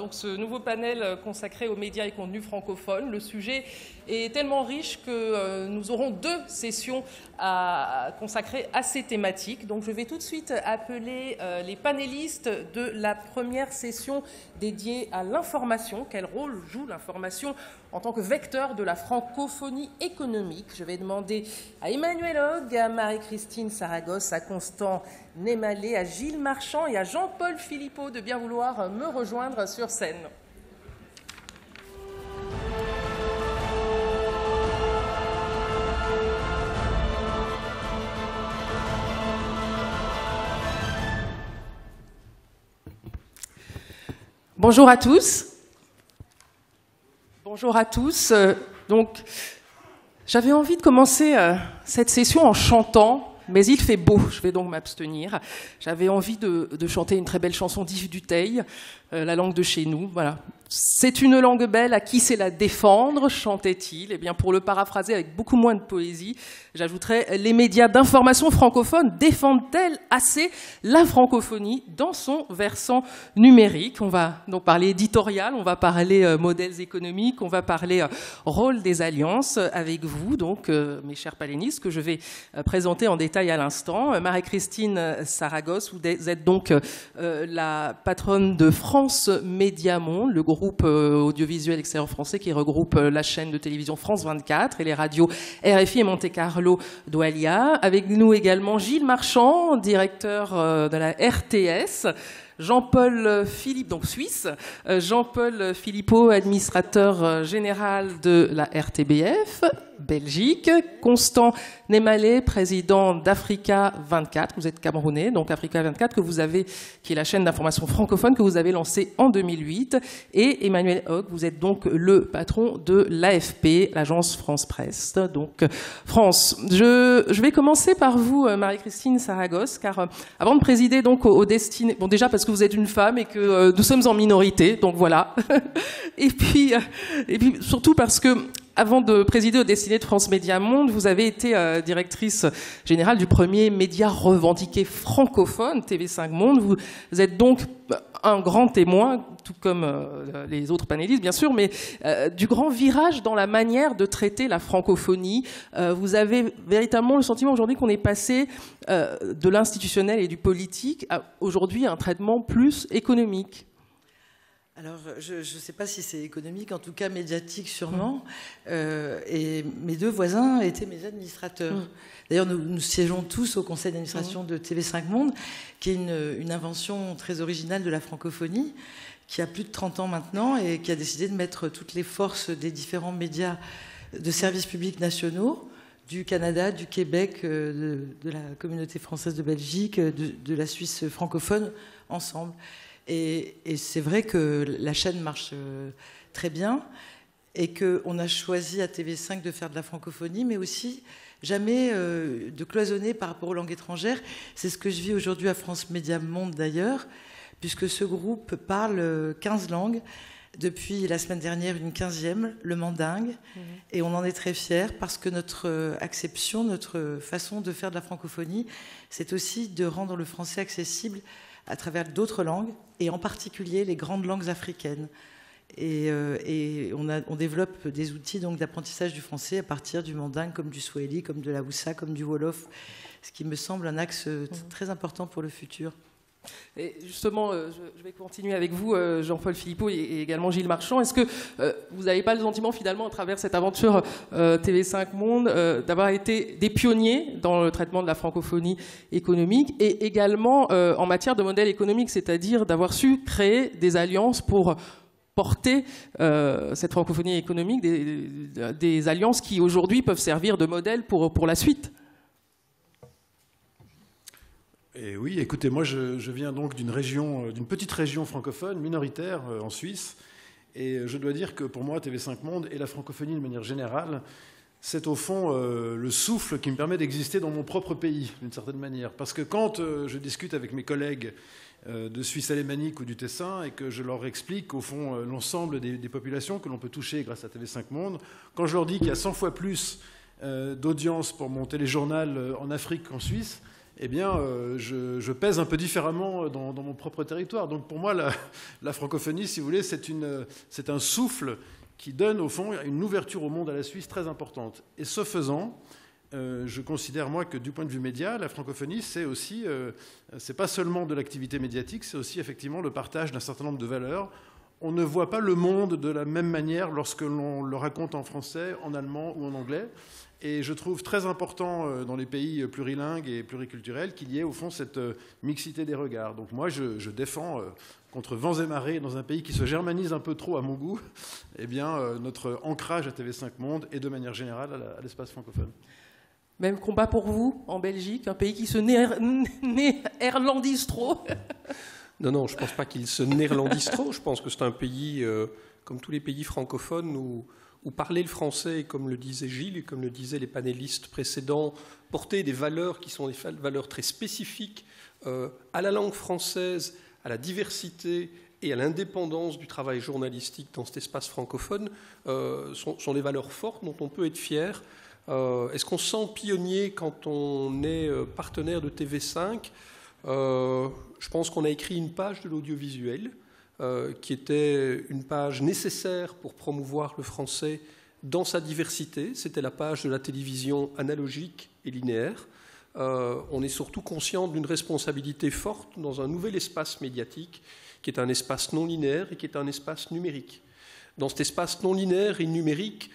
donc ce nouveau panel consacré aux médias et contenus francophones. Le sujet est tellement riche que nous aurons 2 sessions à consacrer à ces thématiques. Donc je vais tout de suite appeler les panélistes de la première session dédiée à l'information. Quel rôle joue l'information en tant que vecteur de la francophonie économique? Je vais demander à Emmanuel Hogg, à Marie-Christine Saragosse, à Constant Némalé, à Gilles Marchand et à Jean-Paul Philippot de bien vouloir me rejoindre sur scène. Bonjour à tous. Bonjour à tous. Donc, j'avais envie de commencer cette session en chantant, mais il fait beau, je vais donc m'abstenir. J'avais envie de chanter une très belle chanson d'Yves Duteil, la langue de chez nous. Voilà. C'est une langue belle, à qui sait la défendre, chantait-il. Eh bien, pour le paraphraser avec beaucoup moins de poésie, j'ajouterais: les médias d'information francophones défendent-elles assez la francophonie dans son versant numérique? On va donc parler éditorial, on va parler modèles économiques, on va parler rôle des alliances avec vous, donc mes chers panélistes, que je vais présenter en détail à l'instant. Marie-Christine Saragosse, vous êtes donc la patronne de France Média Monde, le groupe audiovisuel extérieur français qui regroupe la chaîne de télévision France 24 et les radios RFI et Monte Carlo Doualiya. Avec nous également Gilles Marchand, directeur de la RTS. Jean-Paul Philippe, donc suisse, Jean-Paul Philippot, administrateur général de la RTBF, Belgique, Constant Némalé, président d'Africa 24, vous êtes camerounais, donc Africa 24, que vous avez, qui est la chaîne d'information francophone que vous avez lancée en 2008, et Emmanuel Hogg, vous êtes donc le patron de l'AFP, l'agence France Presse. Donc France, je vais commencer par vous, Marie-Christine Saragosse, car avant de présider donc au destiné, bon déjà parce que vous êtes une femme et que nous sommes en minorité, donc voilà, et puis surtout parce que avant de présider aux destinées de France Média Monde, vous avez été directrice générale du premier média revendiqué francophone, TV5 Monde. Vous êtes donc un grand témoin, tout comme les autres panélistes bien sûr, mais du grand virage dans la manière de traiter la francophonie. Vous avez véritablement le sentiment aujourd'hui qu'on est passé de l'institutionnel et du politique à aujourd'hui un traitement plus économique. Alors, je ne sais pas si c'est économique, en tout cas médiatique sûrement. Et mes 2 voisins étaient mes administrateurs. D'ailleurs, nous siégeons tous au conseil d'administration de TV5 Monde, qui est une invention très originale de la francophonie, qui a plus de 30 ans maintenant et qui a décidé de mettre toutes les forces des différents médias de services publics nationaux, du Canada, du Québec, de la communauté française de Belgique, de la Suisse francophone, ensemble. Et c'est vrai que la chaîne marche très bien et qu'on a choisi à TV5 de faire de la francophonie, mais aussi jamais de cloisonner par rapport aux langues étrangères. C'est ce que je vis aujourd'hui à France Média Monde d'ailleurs, puisque ce groupe parle 15 langues. Depuis la semaine dernière, une 15e, le mandingue. Et on en est très fiers parce que notre acception, notre façon de faire de la francophonie, c'est aussi de rendre le français accessible à travers d'autres langues, et en particulier les grandes langues africaines. Et on développe des outils donc d'apprentissage du français à partir du mandingue, comme du swahili, comme de la haussa, comme du wolof, ce qui me semble un axe très important pour le futur. Et justement, je vais continuer avec vous, Jean-Paul Philippot et également Gilles Marchand. Est-ce que vous n'avez pas le sentiment, finalement, à travers cette aventure TV5 Monde, d'avoir été des pionniers dans le traitement de la francophonie économique et également en matière de modèle économique, c'est-à-dire d'avoir su créer des alliances pour porter cette francophonie économique, des alliances qui aujourd'hui peuvent servir de modèle pour la suite? Et oui, écoutez, moi je viens donc d'une petite région francophone minoritaire en Suisse, et je dois dire que pour moi TV5 Monde et la francophonie de manière générale, c'est au fond le souffle qui me permet d'exister dans mon propre pays d'une certaine manière. Parce que quand je discute avec mes collègues de Suisse alémanique ou du Tessin et que je leur explique au fond l'ensemble des populations que l'on peut toucher grâce à TV5 Monde, quand je leur dis qu'il y a 100 fois plus d'audience pour mon téléjournal en Afrique qu'en Suisse, eh bien, je pèse un peu différemment dans mon propre territoire. Donc pour moi, la francophonie, si vous voulez, c'est un souffle qui donne, au fond, une ouverture au monde à la Suisse très importante. Et ce faisant, je considère, moi, que du point de vue média, la francophonie, c'est aussi, c'est pas seulement de l'activité médiatique, c'est aussi effectivement le partage d'un certain nombre de valeurs. On ne voit pas le monde de la même manière lorsque l'on le raconte en français, en allemand ou en anglais. Et je trouve très important dans les pays plurilingues et pluriculturels qu'il y ait au fond cette mixité des regards. Donc moi, je défends contre vents et marées dans un pays qui se germanise un peu trop à mon goût, eh bien, notre ancrage à TV5 Monde et de manière générale à l'espace francophone. Même combat pour vous en Belgique, un pays qui se néerlandise trop. Non, je ne pense pas qu'il se néerlandise trop. Je pense que c'est un pays, comme tous les pays francophones, où parler le français, comme le disait Gilles et comme le disaient les panélistes précédents, porter des valeurs qui sont des valeurs très spécifiques à la langue française, à la diversité et à l'indépendance du travail journalistique dans cet espace francophone, sont des valeurs fortes dont on peut être fier. Est-ce qu'on se sent pionnier quand on est partenaire de TV5 ? Je pense qu'on a écrit une page de l'audiovisuel qui était une page nécessaire pour promouvoir le français dans sa diversité. C'était la page de la télévision analogique et linéaire. On est surtout conscient d'une responsabilité forte dans un nouvel espace médiatique qui est un espace non linéaire et qui est un espace numérique. Dans cet espace non linéaire et numérique,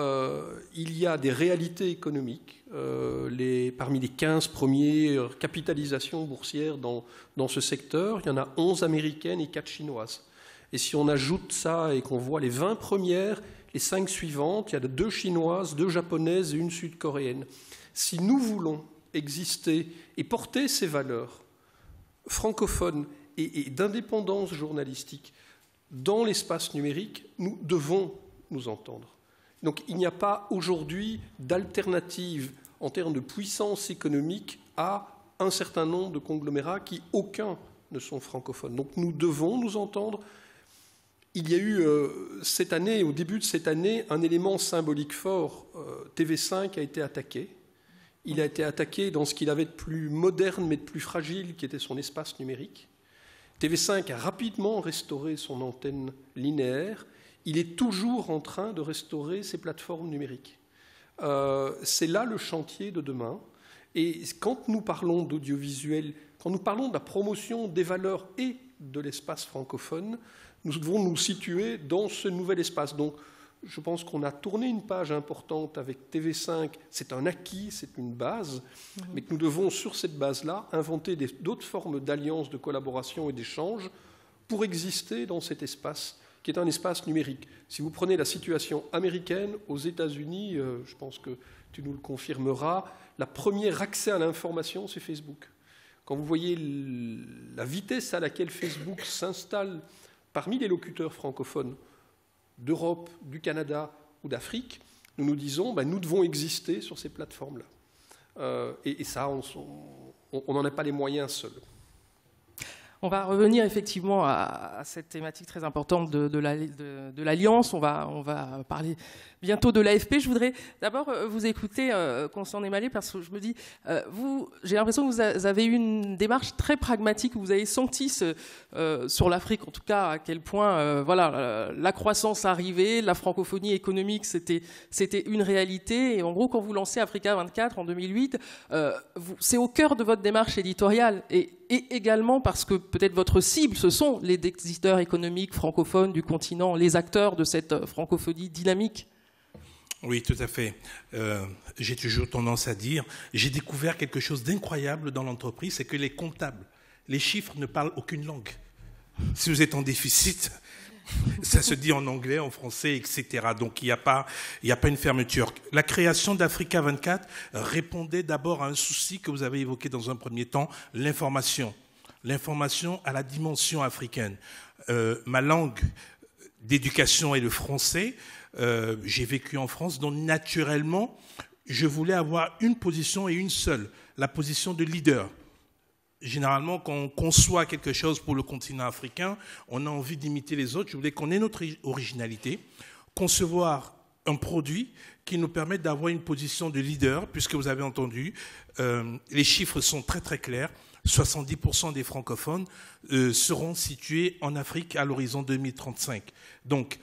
il y a des réalités économiques. Parmi les 15 premières capitalisations boursières dans ce secteur, il y en a 11 américaines et 4 chinoises. Et si on ajoute ça et qu'on voit les 20 premières, les 5 suivantes, il y a 2 chinoises, 2 japonaises et 1 sud-coréenne. Si nous voulons exister et porter ces valeurs francophones et d'indépendance journalistique dans l'espace numérique, nous devons nous entendre. Donc il n'y a pas aujourd'hui d'alternative en termes de puissance économique à un certain nombre de conglomérats qui, aucun, ne sont francophones. Donc nous devons nous entendre. Il y a eu cette année, au début de cette année, un élément symbolique fort. TV5 a été attaqué. Il a été attaqué dans ce qu'il avait de plus moderne mais de plus fragile, qui était son espace numérique. TV5 a rapidement restauré son antenne linéaire. Il est toujours en train de restaurer ses plateformes numériques. C'est là le chantier de demain. Et quand nous parlons d'audiovisuel, quand nous parlons de la promotion des valeurs et de l'espace francophone, nous devons nous situer dans ce nouvel espace. Donc, je pense qu'on a tourné une page importante avec TV5. C'est un acquis, c'est une base, mais que nous devons, sur cette base-là, inventer d'autres formes d'alliances, de collaboration et d'échange pour exister dans cet espace qui est un espace numérique. Si vous prenez la situation américaine, aux États-Unis, je pense que tu nous le confirmeras, la première accès à l'information, c'est Facebook. Quand vous voyez la vitesse à laquelle Facebook s'installe parmi les locuteurs francophones d'Europe, du Canada ou d'Afrique, nous nous disons, nous devons exister sur ces plateformes-là. Et ça, on n'en a pas les moyens seuls. On va revenir effectivement à cette thématique très importante de l'Alliance. On va parler bientôt de l'AFP. Je voudrais d'abord vous écouter, Constant Desmalets, parce que je me dis, j'ai l'impression que vous avez eu une démarche très pragmatique. Vous avez senti sur l'Afrique, en tout cas, à quel point la croissance arrivait, la francophonie économique, c'était une réalité. Et en gros, quand vous lancez Africa 24 en 2008, c'est au cœur de votre démarche éditoriale. Et également parce que peut-être votre cible, ce sont les décideurs économiques francophones du continent, les acteurs de cette francophonie dynamique. Oui, tout à fait. J'ai toujours tendance à dire, j'ai découvert quelque chose d'incroyable dans l'entreprise, c'est que les comptables, les chiffres ne parlent aucune langue. Si vous êtes en déficit, ça se dit en anglais, en français, etc. Donc il n'y a pas une fermeture. La création d'Africa 24 répondait d'abord à un souci que vous avez évoqué dans un premier temps, l'information. L'information à la dimension africaine. Ma langue d'éducation est le français. J'ai vécu en France, donc naturellement, je voulais avoir une position et une seule, la position de leader. Généralement, quand on conçoit quelque chose pour le continent africain, on a envie d'imiter les autres. Je voulais qu'on ait notre originalité, concevoir un produit qui nous permet d'avoir une position de leader, puisque vous avez entendu, les chiffres sont très très clairs. 70% des francophones seront situés en Afrique à l'horizon 2035. Donc,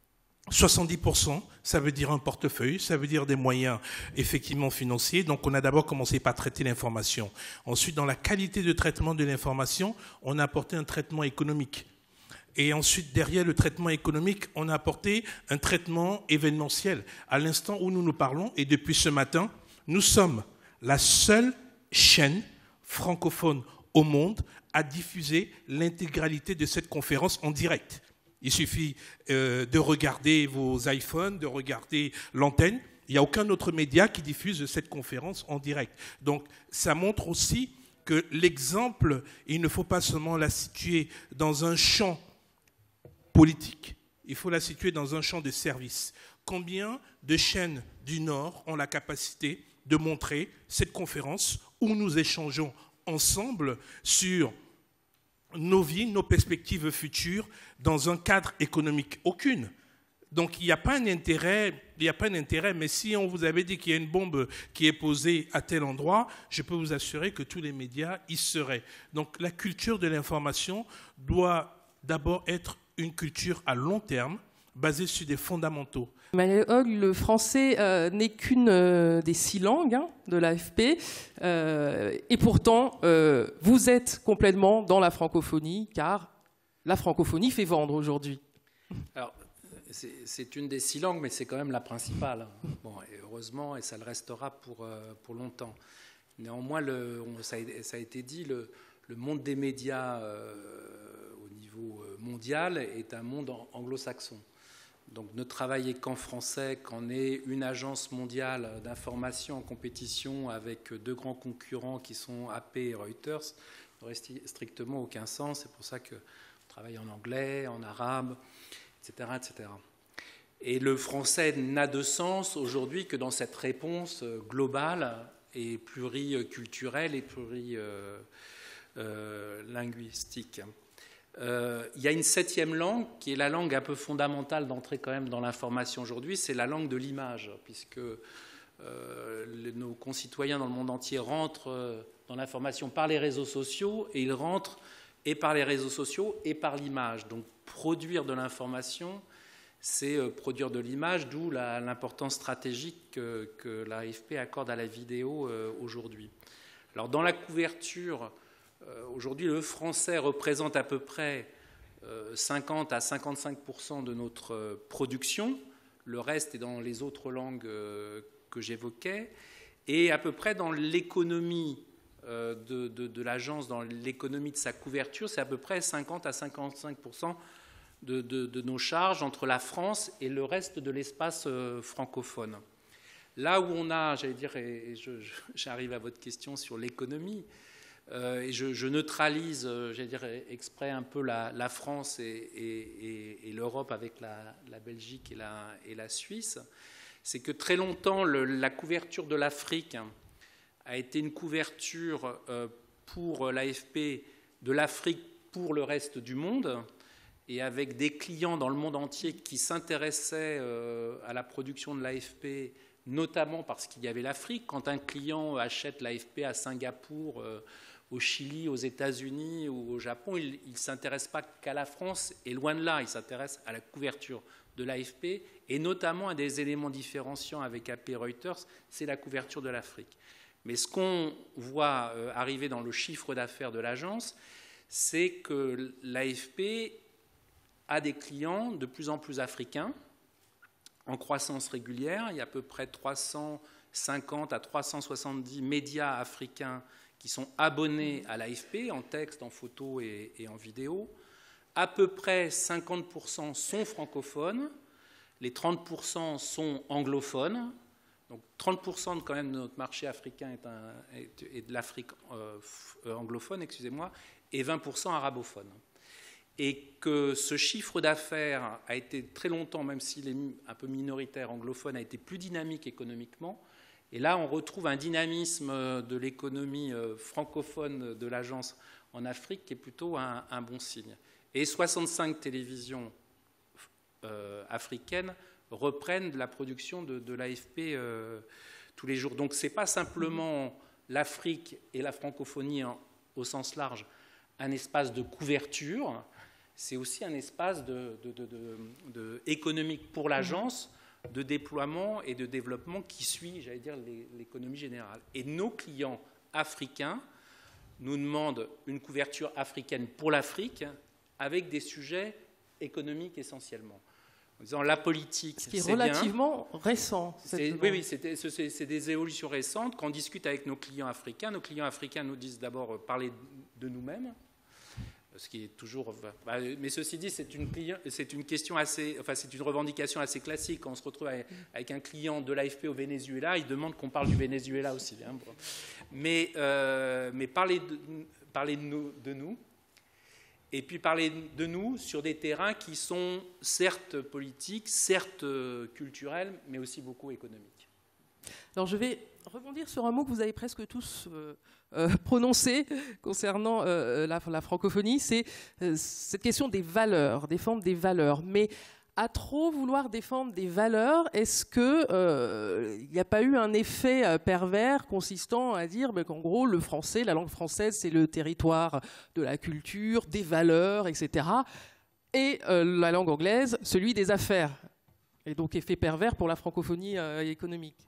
70%, ça veut dire un portefeuille, ça veut dire des moyens effectivement financiers. Donc on a d'abord commencé par traiter l'information. Ensuite, dans la qualité de traitement de l'information, on a apporté un traitement économique. Et ensuite, derrière le traitement économique, on a apporté un traitement événementiel. À l'instant où nous nous parlons, et depuis ce matin, nous sommes la seule chaîne francophone au monde à diffuser l'intégralité de cette conférence en direct. Il suffit de regarder vos iPhones, de regarder l'antenne. Il n'y a aucun autre média qui diffuse cette conférence en direct. Donc, ça montre aussi que l'exemple, il ne faut pas seulement la situer dans un champ politique, il faut la situer dans un champ de service. Combien de chaînes du Nord ont la capacité de montrer cette conférence où nous échangeons ensemble sur nos vies, nos perspectives futures dans un cadre économique? Aucune. Donc il n'y a pas un intérêt, mais si on vous avait dit qu'il y a une bombe qui est posée à tel endroit, je peux vous assurer que tous les médias y seraient. Donc la culture de l'information doit d'abord être une culture à long terme, basée sur des fondamentaux. Emmanuel Hogue, le français n'est qu'une des 6 langues de l'AFP, et pourtant vous êtes complètement dans la francophonie, car la francophonie fait vendre aujourd'hui. Alors, c'est une des 6 langues, mais c'est quand même la principale. Bon, et heureusement, et ça le restera pour longtemps. Néanmoins, ça a été dit, le monde des médias au niveau mondial est un monde anglo-saxon. Donc ne travailler qu'en français, qu'en est une agence mondiale d'information en compétition avec 2 grands concurrents qui sont AP et Reuters, n'aurait strictement aucun sens. C'est pour ça qu'on travaille en anglais, en arabe, etc., etc. Et le français n'a de sens aujourd'hui que dans cette réponse globale et pluriculturelle et plurilinguistique. Il y a une 7e langue qui est la langue un peu fondamentale d'entrer quand même dans l'information aujourd'hui, c'est la langue de l'image, puisque nos concitoyens dans le monde entier rentrent dans l'information par les réseaux sociaux, et ils rentrent et par les réseaux sociaux et par l'image. Donc produire de l'information, c'est produire de l'image, d'où l'importance stratégique que l'AFP accorde à la vidéo aujourd'hui. Alors dans la couverture, aujourd'hui, le français représente à peu près 50 à 55% de notre production. Le reste est dans les autres langues que j'évoquais. Et à peu près dans l'économie de l'agence, dans l'économie de sa couverture, c'est à peu près 50 à 55% de nos charges entre la France et le reste de l'espace francophone. Là où on a, j'allais dire, et j'arrive à votre question sur l'économie, et je neutralise, j'allais dire exprès un peu la France et l'Europe avec la Belgique et la Suisse, c'est que très longtemps, la couverture de l'Afrique a été une couverture pour l'AFP de l'Afrique pour le reste du monde, et avec des clients dans le monde entier qui s'intéressaient à la production de l'AFP, notamment parce qu'il y avait l'Afrique. Quand un client achète l'AFP à Singapour, au Chili, aux États-Unis ou au Japon, il ne s'intéresse pas qu'à la France, et loin de là, il s'intéresse à la couverture de l'AFP, et notamment à des éléments différenciants avec AP Reuters, c'est la couverture de l'Afrique. Mais ce qu'on voit arriver dans le chiffre d'affaires de l'agence, c'est que l'AFP a des clients de plus en plus africains, en croissance régulière. Il y a à peu près 350 à 370 médias africains qui sont abonnés à l'AFP, en texte, en photo et en vidéo. À peu près 50% sont francophones, les 30% sont anglophones. Donc 30% quand même de notre marché africain est de l'Afrique anglophone, excusez-moi, et 20% arabophone. Et que ce chiffre d'affaires a été très longtemps, même s'il est un peu minoritaire anglophone, a été plus dynamique économiquement. Et là, on retrouve un dynamisme de l'économie francophone de l'agence en Afrique qui est plutôt un bon signe. Et 65 télévisions africaines reprennent la production de l'AFP tous les jours. Donc ce n'est pas simplement l'Afrique et la francophonie au sens large, un espace de couverture, c'est aussi un espace économique pour l'agence, de déploiement et de développement qui suit, j'allais dire, l'économie générale. Et nos clients africains nous demandent une couverture africaine pour l'Afrique avec des sujets économiques essentiellement. En disant la politique, ce qui est relativement récent. Oui, c'est des évolutions récentes. Quand on discute avec nos clients africains nous disent d'abord parler de nous-mêmes, ce qui est toujours. Mais ceci dit, c'est une question assez, enfin c'est une revendication assez classique. Quand on se retrouve avec un client de l'AFP au Venezuela, il demande qu'on parle du Venezuela aussi. Hein. Mais parler de nous. Et puis parler de nous sur des terrains qui sont certes politiques, certes culturels, mais aussi beaucoup économiques. Alors je vais rebondir sur un mot que vous avez presque tous prononcé concernant la francophonie, c'est cette question des valeurs, défendre des valeurs. Mais à trop vouloir défendre des valeurs, est-ce qu'il n'y a pas eu un effet pervers consistant à dire qu'en gros, le français, la langue française, c'est le territoire de la culture, des valeurs, etc. Et la langue anglaise, celui des affaires. Et donc, effet pervers pour la francophonie économique.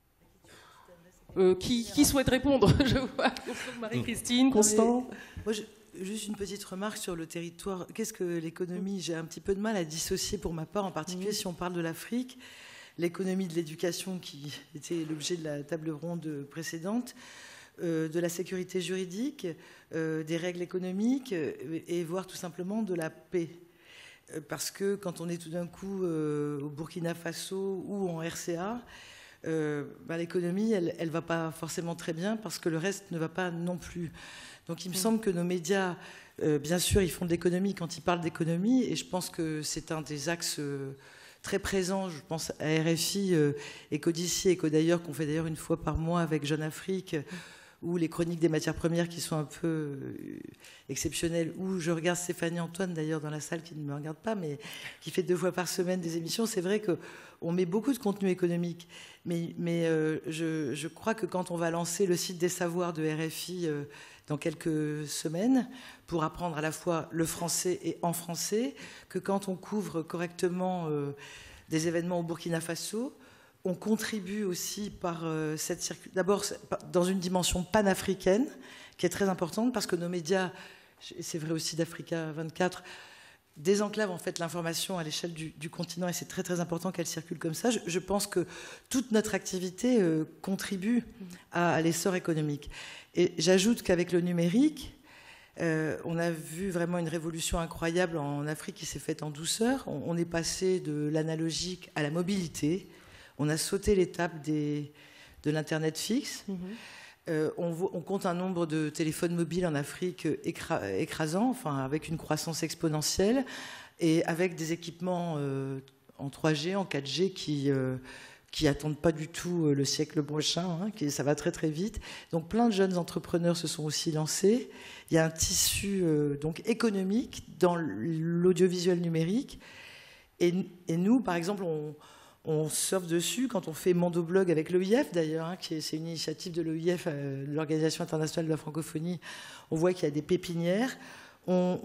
Qui souhaite répondre? Je vois Marie-Christine, Constant. Moi, juste une petite remarque sur le territoire. Qu'est-ce que l'économie? J'ai un petit peu de mal à dissocier pour ma part, en particulier si on parle de l'Afrique, l'économie de l'éducation qui était l'objet de la table ronde précédente, de la sécurité juridique, des règles économiques et voire tout simplement de la paix. Parce que quand on est tout d'un coup au Burkina Faso ou en RCA, l'économie, elle ne va pas forcément très bien parce que le reste ne va pas non plus. Donc il me semble que nos médias, bien sûr, ils font de l'économie quand ils parlent d'économie, et je pense que c'est un des axes très présents. Je pense à RFI et Codici et d'ailleurs qu'on fait d'ailleurs une fois par mois avec Jeune Afrique, ou les chroniques des matières premières qui sont un peu exceptionnelles, où je regarde Stéphanie Antoine d'ailleurs dans la salle qui ne me regarde pas, mais qui fait 2 fois par semaine des émissions. C'est vrai qu'on met beaucoup de contenu économique, mais je crois que quand on va lancer le site des savoirs de RFI dans quelques semaines, pour apprendre à la fois le français et en français, que quand on couvre correctement des événements au Burkina Faso, on contribue aussi par cette circulation, d'abord dans une dimension panafricaine, qui est très importante, parce que nos médias, c'est vrai aussi d'Africa 24, désenclavent en fait l'information à l'échelle du continent, et c'est très très important qu'elle circule comme ça. Je pense que toute notre activité contribue à l'essor économique. Et j'ajoute qu'avec le numérique, on a vu vraiment une révolution incroyable en Afrique qui s'est faite en douceur. On est passé de l'analogique à la mobilité. On a sauté l'étape de l'Internet fixe. On compte un nombre de téléphones mobiles en Afrique écrasant, enfin, avec une croissance exponentielle, et avec des équipements en 3G, en 4G qui attendent pas du tout le siècle prochain, ça va très très vite. Donc plein de jeunes entrepreneurs se sont aussi lancés. Il y a un tissu donc économique dans l'audiovisuel numérique. Et nous, par exemple, on surfe dessus quand on fait Mondoblog avec l'OIF d'ailleurs, c'est une initiative de l'OIF, l'Organisation internationale de la francophonie. On voit qu'il y a des pépinières. On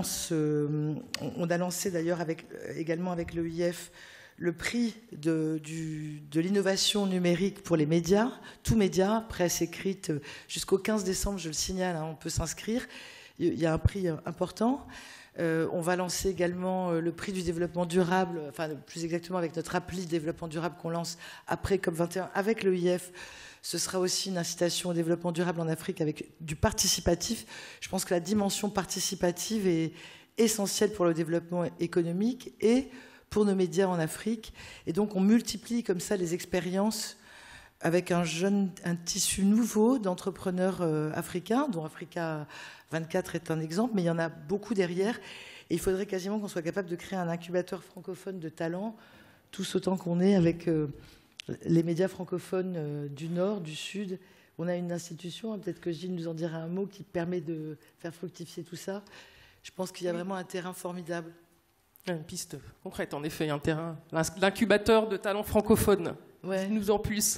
a lancé d'ailleurs également avec l'OIF le prix de l'innovation numérique pour les médias, tous médias, presse écrite, jusqu'au 15 décembre, je le signale, on peut s'inscrire. Il y a un prix important. On va lancer également le prix du développement durable, enfin plus exactement avec notre appli développement durable qu'on lance après COP21 avec l'OIF. Ce sera aussi une incitation au développement durable en Afrique avec du participatif. Je pense que la dimension participative est essentielle pour le développement économique et pour nos médias en Afrique. Et donc on multiplie comme ça les expériences avec un tissu nouveau d'entrepreneurs africains, dont Africa 24 est un exemple, mais il y en a beaucoup derrière. Et il faudrait quasiment qu'on soit capable de créer un incubateur francophone de talents, tous autant qu'on est avec les médias francophones du Nord, du Sud. On a une institution, peut-être que Gilles nous en dira un mot, qui permet de faire fructifier tout ça. Je pense qu'il y a vraiment un terrain formidable. Une piste concrète, en effet, un terrain, l'incubateur de talents francophones. Ouais. Nous en plus.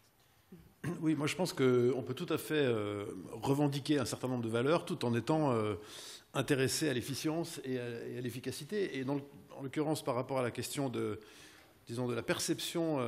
Oui, moi je pense qu'on peut tout à fait revendiquer un certain nombre de valeurs tout en étant intéressé à l'efficience et à l'efficacité. Et en l'occurrence, par rapport à la question de la perception,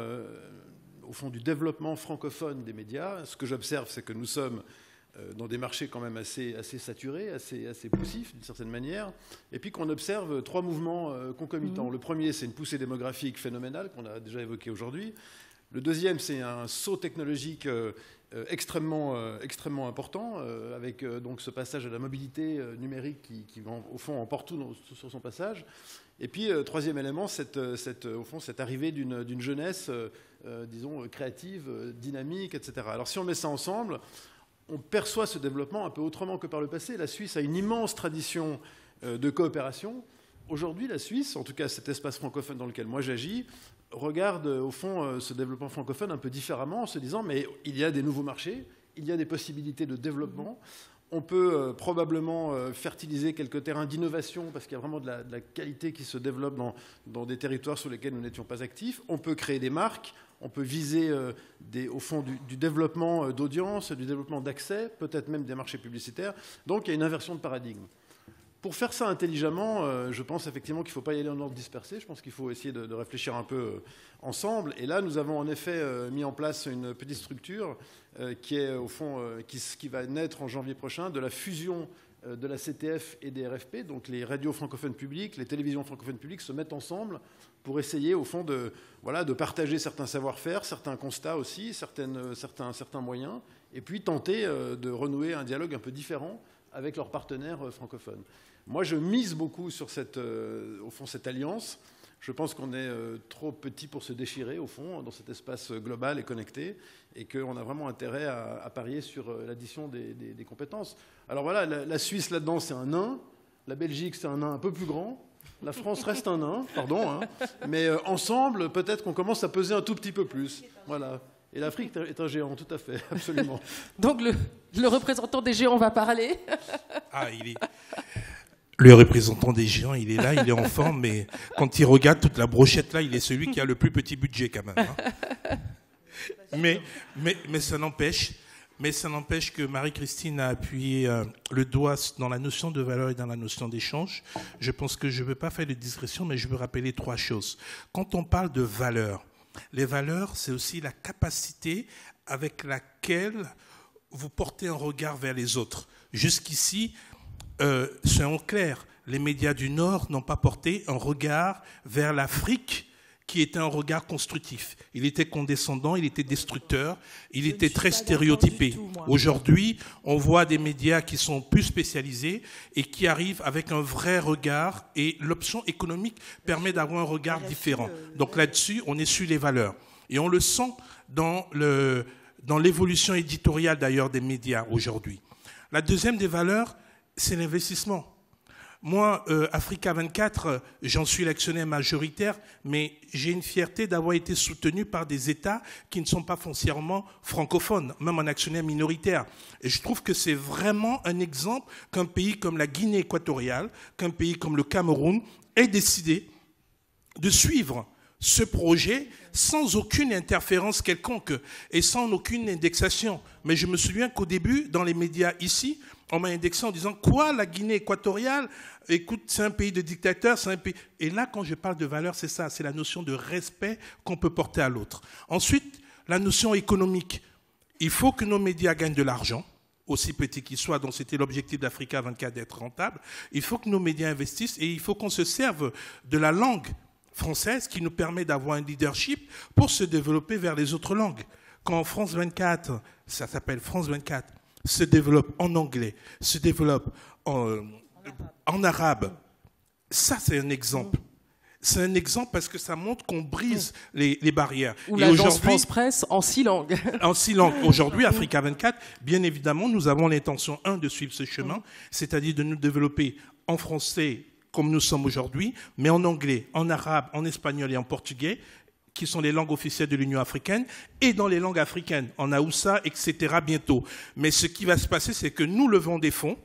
au fond, du développement francophone des médias, ce que j'observe, c'est que nous sommes dans des marchés quand même assez saturés, assez poussifs d'une certaine manière, et puis qu'on observe 3 mouvements concomitants. Le premier, c'est une poussée démographique phénoménale qu'on a déjà évoquée aujourd'hui. Le deuxième, c'est un saut technologique extrêmement important, avec donc ce passage à la mobilité numérique qui au fond emporte tout sur son passage. Et puis, troisième élément, au fond, cette arrivée d'une jeunesse, disons, créative, dynamique, etc. Alors si on met ça ensemble, on perçoit ce développement un peu autrement que par le passé. La Suisse a une immense tradition de coopération. Aujourd'hui, la Suisse, en tout cas cet espace francophone dans lequel moi j'agis, regarde au fond ce développement francophone un peu différemment en se disant mais il y a des nouveaux marchés, il y a des possibilités de développement. On peut probablement fertiliser quelques terrains d'innovation parce qu'il y a vraiment de la qualité qui se développe dans des territoires sur lesquels nous n'étions pas actifs. On peut créer des marques, on peut viser au fond du développement d'audience, du développement d'accès, peut-être même des marchés publicitaires. Donc il y a une inversion de paradigme. Pour faire ça intelligemment, je pense effectivement qu'il ne faut pas y aller en ordre dispersé. Je pense qu'il faut essayer de réfléchir un peu ensemble. Et là, nous avons en effet mis en place une petite structure qui est au fond qui va naître en janvier prochain de la fusion de la CTF et des RFP. Donc les radios francophones publiques, les télévisions francophones publiques se mettent ensemble pour essayer au fond de partager certains savoir-faire, certains constats aussi, certains moyens, et puis tenter de renouer un dialogue un peu différent avec leurs partenaires francophones. Moi, je mise beaucoup sur cette alliance. Je pense qu'on est trop petit pour se déchirer, au fond, dans cet espace global et connecté, et qu'on a vraiment intérêt à parier sur l'addition des compétences. Alors voilà, la Suisse, là-dedans, c'est un nain. La Belgique, c'est un nain un peu plus grand. La France reste un nain, pardon. Hein. Mais ensemble, peut-être qu'on commence à peser un tout petit peu plus. Voilà. Et l'Afrique est un géant, tout à fait, absolument. Donc le représentant des géants va parler. Le représentant des géants, il est là, il est en forme, mais quand il regarde toute la brochette là, il est celui qui a le plus petit budget quand même. Hein. Mais ça n'empêche que Marie-Christine a appuyé le doigt dans la notion de valeur et dans la notion d'échange. Je pense que je ne veux pas faire de digression, mais je veux rappeler 3 choses. Quand on parle de valeur, les valeurs, c'est aussi la capacité avec laquelle vous portez un regard vers les autres. Jusqu'ici, soyons clairs, les médias du Nord n'ont pas porté un regard vers l'Afrique qui était un regard constructif. Il était condescendant, il était destructeur, il était très stéréotypé. Aujourd'hui, on voit des médias qui sont plus spécialisés et qui arrivent avec un vrai regard, et l'option économique permet d'avoir un regard différent. Donc là-dessus, on est sur les valeurs. Et on le sent dans l'évolution éditoriale d'ailleurs des médias aujourd'hui. La deuxième des valeurs, c'est l'investissement. Moi, Africa 24, j'en suis l'actionnaire majoritaire, mais j'ai une fierté d'avoir été soutenu par des États qui ne sont pas foncièrement francophones, même un actionnaire minoritaire. Et je trouve que c'est vraiment un exemple qu'un pays comme la Guinée équatoriale, qu'un pays comme le Cameroun ait décidé de suivre ce projet sans aucune interférence quelconque et sans aucune indexation. Mais je me souviens qu'au début, dans les médias ici, on m'a indexé en disant « Quoi, la Guinée équatoriale ? Écoute, c'est un pays de dictateurs, c'est un pays... » Et là, quand je parle de valeur, c'est ça, c'est la notion de respect qu'on peut porter à l'autre. Ensuite, la notion économique. Il faut que nos médias gagnent de l'argent, aussi petits qu'ils soient, dont c'était l'objectif d'Africa 24 d'être rentable. Il faut que nos médias investissent et il faut qu'on se serve de la langue française qui nous permet d'avoir un leadership pour se développer vers les autres langues. Quand France 24, ça s'appelle France 24, se développe en anglais, se développe en arabe, ça c'est un exemple. C'est un exemple parce que ça montre qu'on brise les barrières. Ou l'agence France Presse en 6 langues. En 6 langues. Aujourd'hui, Africa 24, bien évidemment, nous avons l'intention, de suivre ce chemin, c'est-à-dire de nous développer en français comme nous sommes aujourd'hui, mais en anglais, en arabe, en espagnol et en portugais, qui sont les langues officielles de l'Union africaine, et dans les langues africaines, en Haoussa, etc. bientôt. Mais ce qui va se passer, c'est que nous levons des fonds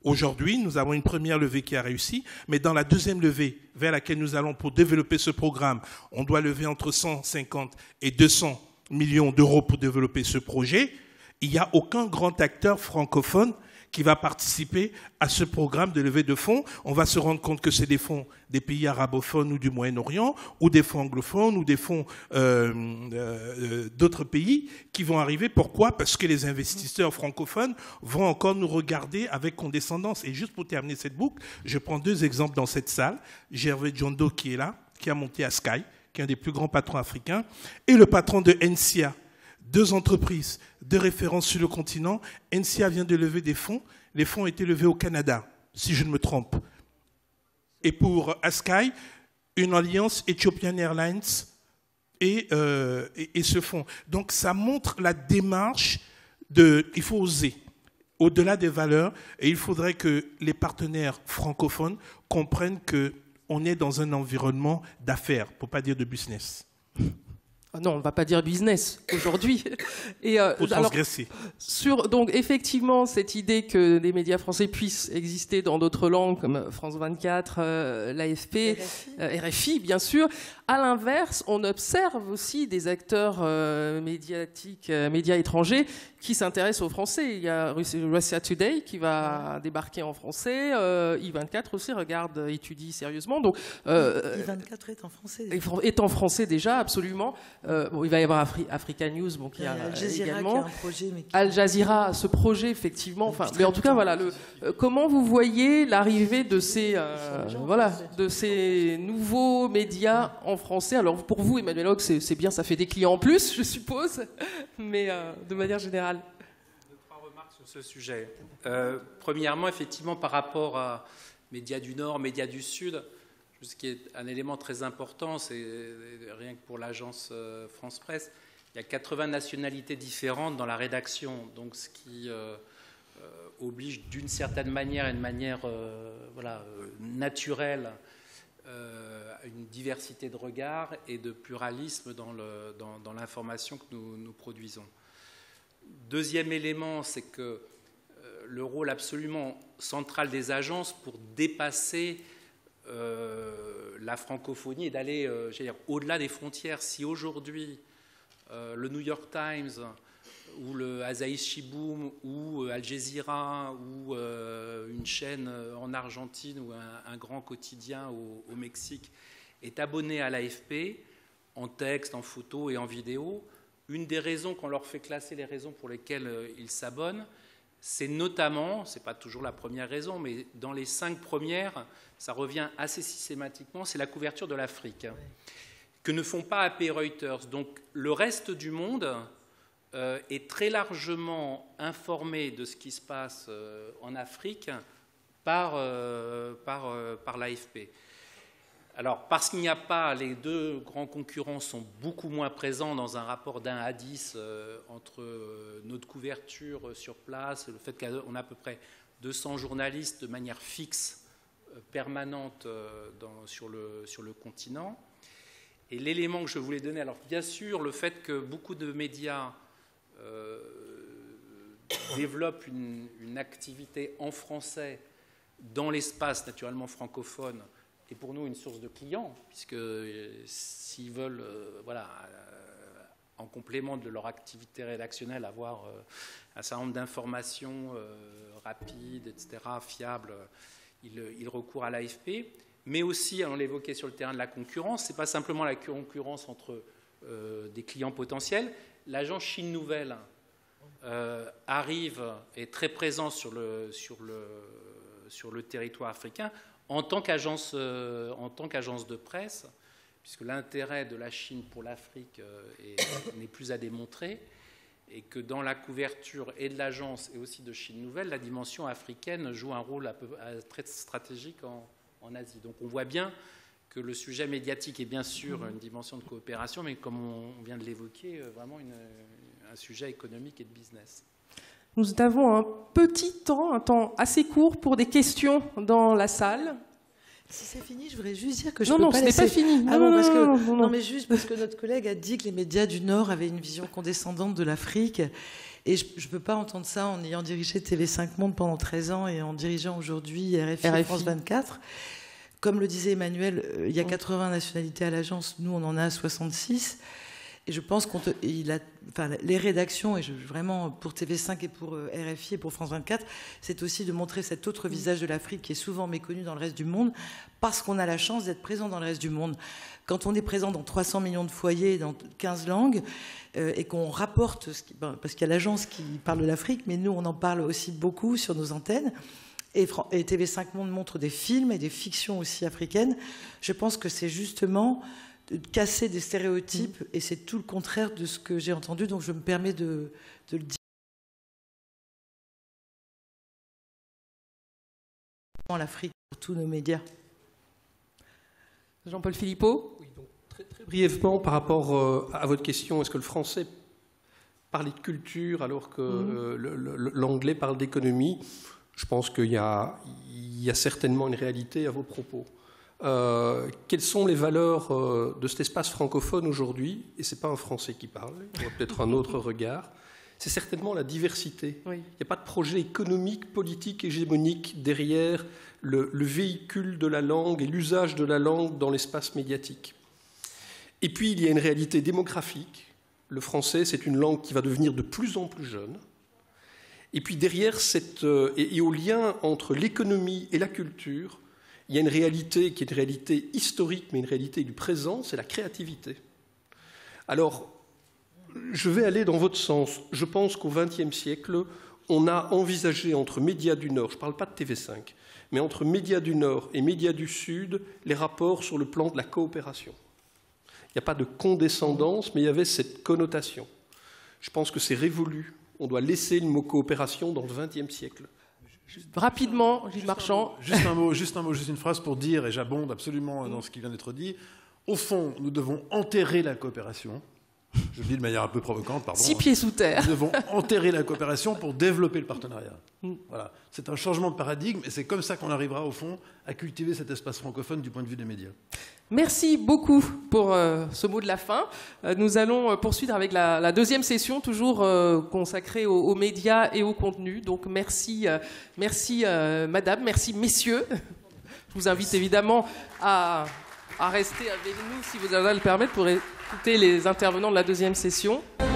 Aujourd'hui, nous avons une première levée qui a réussi, mais dans la deuxième levée vers laquelle nous allons pour développer ce programme, on doit lever entre 150 et 200 millions d'euros pour développer ce projet. Il n'y a aucun grand acteur francophone qui va participer à ce programme de levée de fonds. On va se rendre compte que c'est des fonds des pays arabophones ou du Moyen-Orient, ou des fonds anglophones, ou des fonds d'autres pays qui vont arriver. Pourquoi? Parce que les investisseurs francophones vont encore nous regarder avec condescendance. Et juste pour terminer cette boucle, je prends 2 exemples dans cette salle. Gervais Djondo qui est là, qui a monté Askai, qui est un des plus grands patrons africains, et le patron de NCA. 2 entreprises de référence sur le continent. NCA vient de lever des fonds. Les fonds ont été levés au Canada, si je ne me trompe. Et pour Askai, une alliance Ethiopian Airlines et ce fonds. Donc ça montre la démarche il faut oser, au-delà des valeurs, et il faudrait que les partenaires francophones comprennent qu'on est dans un environnement d'affaires, pour ne pas dire de business. Non, on ne va pas dire business aujourd'hui. Pour transgresser. Donc, effectivement, cette idée que des médias français puissent exister dans d'autres langues, comme France 24, l'AFP, RFI, bien sûr. À l'inverse, on observe aussi des acteurs médias étrangers qui s'intéressent aux Français. Il y a Russia Today qui va débarquer en français. I24 aussi étudie sérieusement. Donc, I24 est en français. Est en français déjà, absolument. Il va y avoir Africa News, qui a Al Jazeera également. Qui a un projet, Al Jazeera, ce projet, effectivement. Mais en tout cas, voilà. Comment vous voyez l'arrivée de ces nouveaux médias en français? Alors, pour vous, Emmanuel Hoog, c'est bien, ça fait des clients en plus, je suppose, mais de manière générale. 2-3 remarques sur ce sujet. Premièrement, effectivement, par rapport à médias du Nord, médias du Sud, ce qui est un élément très important, c'est rien que pour l'agence France Presse, il y a 80 nationalités différentes dans la rédaction, donc ce qui oblige d'une certaine manière et de manière naturelle une diversité de regards et de pluralisme dans l'information que nous produisons. Deuxième élément, c'est que le rôle absolument central des agences pour dépasser la francophonie et d'aller au-delà des frontières. Si aujourd'hui le New York Times ou le Asahi Shimbun ou Al Jazeera ou une chaîne en Argentine ou un grand quotidien au Mexique est abonné à l'AFP en texte, en photo et en vidéo, une des raisons qu'on leur fait classer les raisons pour lesquelles ils s'abonnent, c'est notamment, ce n'est pas toujours la première raison, mais dans les 5 premières, ça revient assez systématiquement, c'est la couverture de l'Afrique, que ne font pas AP Reuters. Donc le reste du monde est très largement informé de ce qui se passe en Afrique par l'AFP. Alors, parce qu'il n'y a pas, les 2 grands concurrents sont beaucoup moins présents dans un rapport d'1 à 10 entre notre couverture sur place, le fait qu'on a à peu près 200 journalistes de manière fixe, permanente sur le continent. Et l'élément que je voulais donner, alors bien sûr, le fait que beaucoup de médias développent une activité en français dans l'espace naturellement francophone, et pour nous une source de clients, puisque s'ils veulent, en complément de leur activité rédactionnelle, avoir un certain nombre d'informations rapides, etc., fiables, ils recourent à l'AFP. Mais aussi, on l'évoquait sur le terrain de la concurrence, ce n'est pas simplement la concurrence entre des clients potentiels. L'agence Chine Nouvelle arrive, est très présent sur le territoire africain, en tant qu'agence de presse, puisque l'intérêt de la Chine pour l'Afrique n'est plus à démontrer, et que dans la couverture et de l'agence et aussi de Chine Nouvelle, la dimension africaine joue un rôle très stratégique en Asie. Donc on voit bien que le sujet médiatique est bien sûr une dimension de coopération, mais comme on vient de l'évoquer, vraiment un sujet économique et de business. Nous avons un temps assez court pour des questions dans la salle. Si c'est fini, je voudrais juste dire que je non, peux non, pas ce n'est pas fini. Ah non, bon, non, parce que non, non. mais juste parce que notre collègue a dit que les médias du Nord avaient une vision condescendante de l'Afrique, et je ne peux pas entendre ça en ayant dirigé TV5 Monde pendant 13 ans et en dirigeant aujourd'hui RFI. Et France 24. Comme le disait Emmanuel, il y a 80 nationalités à l'agence, nous on en a 66. Et je pense les rédactions, et vraiment pour TV5 et pour RFI et pour France 24, c'est aussi de montrer cet autre visage de l'Afrique qui est souvent méconnu dans le reste du monde, parce qu'on a la chance d'être présent dans le reste du monde. Quand on est présent dans 300 millions de foyers, dans 15 langues, et qu'on rapporte, parce qu'il y a l'agence qui parle de l'Afrique, mais nous on en parle aussi beaucoup sur nos antennes, et TV5 Monde montre des films et des fictions aussi africaines, je pense que c'est justement de casser des stéréotypes, et c'est tout le contraire de ce que j'ai entendu, donc je me permets de le dire. L'Afrique pour tous nos médias. Jean-Paul Philippot. Oui, donc très brièvement par rapport à votre question, est-ce que le français parlait de culture alors que l'anglais parle d'économie? Je pense qu'il y a certainement une réalité à vos propos. Quelles sont les valeurs de cet espace francophone aujourd'hui? Et ce n'est pas un Français qui parle, il y a peut-être un autre regard. C'est certainement la diversité. Oui. Il n'y a pas de projet économique, politique, hégémonique derrière le véhicule de la langue et l'usage de la langue dans l'espace médiatique. Et puis, il y a une réalité démographique. Le français, c'est une langue qui va devenir de plus en plus jeune. Et puis derrière, et au lien entre l'économie et la culture, il y a une réalité qui est une réalité historique, mais une réalité du présent, c'est la créativité. Alors, je vais aller dans votre sens. Je pense qu'au XXe siècle, on a envisagé entre médias du Nord, je ne parle pas de TV5, mais entre médias du Nord et médias du Sud, les rapports sur le plan de la coopération. Il n'y a pas de condescendance, mais il y avait cette connotation. Je pense que c'est révolu. On doit laisser le mot coopération dans le XXe siècle. Rapidement, Gilles Marchand. Juste un mot, juste une phrase pour dire, et j'abonde absolument dans ce qui vient d'être dit, au fond, nous devons enterrer la coopération. Je le dis de manière un peu provocante, pardon. 6 pieds sous terre. Nous devons enterrer la coopération pour développer le partenariat. Voilà. C'est un changement de paradigme, et c'est comme ça qu'on arrivera, au fond, à cultiver cet espace francophone du point de vue des médias. Merci beaucoup pour ce mot de la fin. Nous allons poursuivre avec la deuxième session, toujours consacrée aux médias et au contenu. Donc merci madame, merci messieurs. Je vous invite évidemment à rester avec nous, si vous avez le permettre, pour écouter les intervenants de la deuxième session.